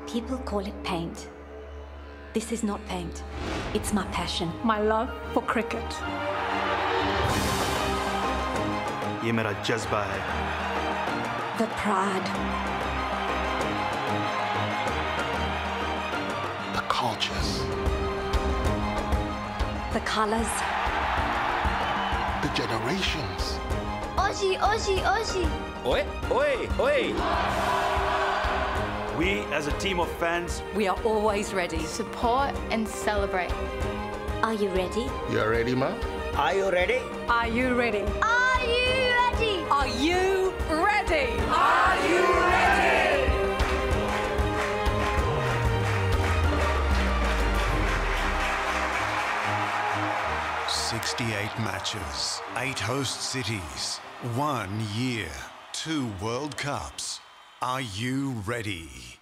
People call it paint. This is not paint. It's my passion. My love for cricket. ये मेरा जज्बा है. The pride. The cultures. The colours. The generations. Aussie, Aussie, Aussie. Oi, oi, oi. We as a team of fans. We are always ready. Support and celebrate. Are you ready? You are ready, ma? Are you ready? Are you ready? Are you ready? Are you ready? Are you ready? "68 matches, 8 host cities, 1 year, 2 World Cups. Are you ready?"